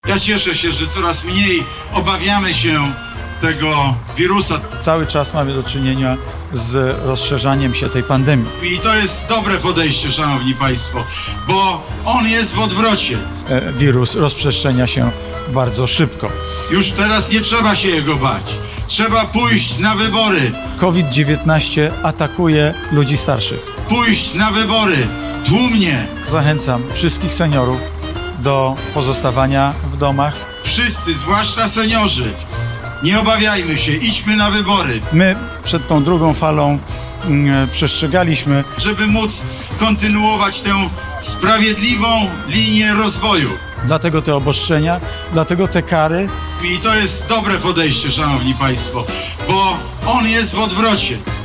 Ja cieszę się, że coraz mniej obawiamy się tego wirusa. Cały czas mamy do czynienia z rozszerzaniem się tej pandemii. I to jest dobre podejście, szanowni państwo, bo on jest w odwrocie. Wirus rozprzestrzenia się bardzo szybko. Już teraz nie trzeba się jego bać. Trzeba pójść na wybory. COVID-19 atakuje ludzi starszych. Pójść na wybory tłumnie. Zachęcam wszystkich seniorów do pozostawania w domach. Wszyscy, zwłaszcza seniorzy, nie obawiajmy się, idźmy na wybory. My przed tą drugą falą przestrzegaliśmy, żeby móc kontynuować tę sprawiedliwą linię rozwoju. Dlatego te obostrzenia, dlatego te kary. I to jest dobre podejście, szanowni państwo, bo on jest w odwrocie.